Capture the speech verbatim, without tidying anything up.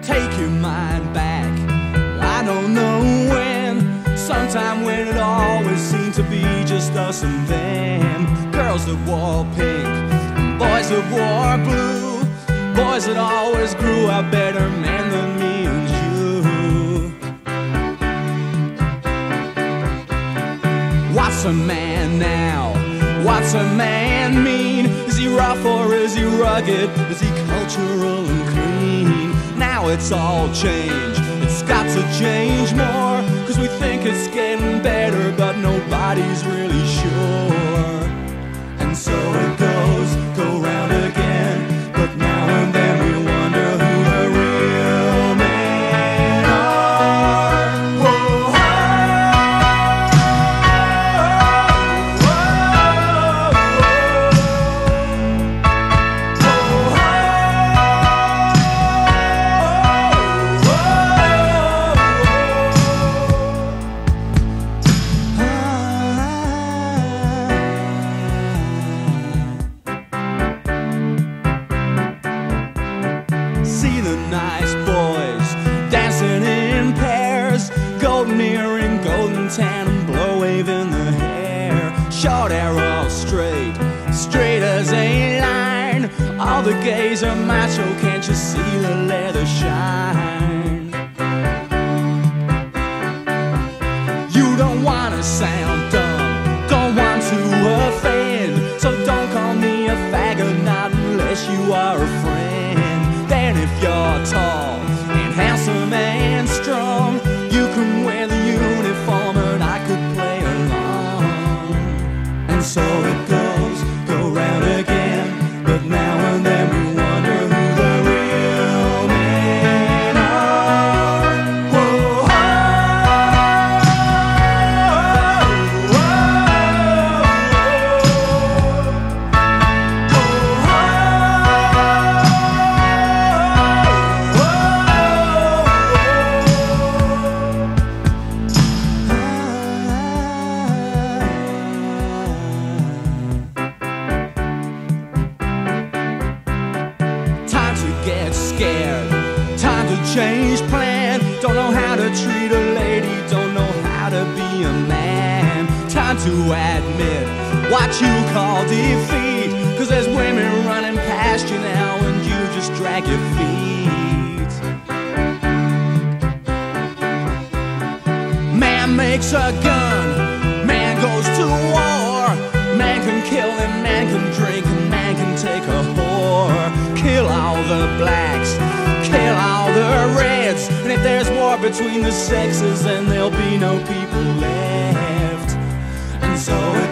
take your mind back. I don't know when, sometime when it always seemed to be just us and them. Girls that wore pink, boys that wore blue, boys that always grew up better men than me and you. What's a man now? What's a man mean? Is he rough or is he rugged? Is he cultural and clean? Now it's all changed, it's got to change more, 'cause we think it's getting better, but nobody's really sure. And so it goes, go round again, but now and then we wonder who the real men are. Whoa, see the nice boys dancing in pairs, golden earring, golden tan, and blow waving the hair. Short hair all straight, straight as a line. All the gays are macho, can't you see the leather shine? You don't wanna sound dumb, don't want to offend, so don't call me a faggot, not unless you are a friend. Then if you're tall and handsome and strong, you can wear the uniform and I could play along. And so it goes, go round again, but now and then we wonder who the real men are. Whoa, get scared, time to change plan. Don't know how to treat a lady, don't know how to be a man. Time to admit what you call defeat, 'cause there's women running past you now and you just drag your feet. Man makes a gun, man goes to war. Man can kill and man can drink and man can take a whore. Kill all the blacks, kill all the reds, and if there's war between the sexes, then there'll be no people left. And so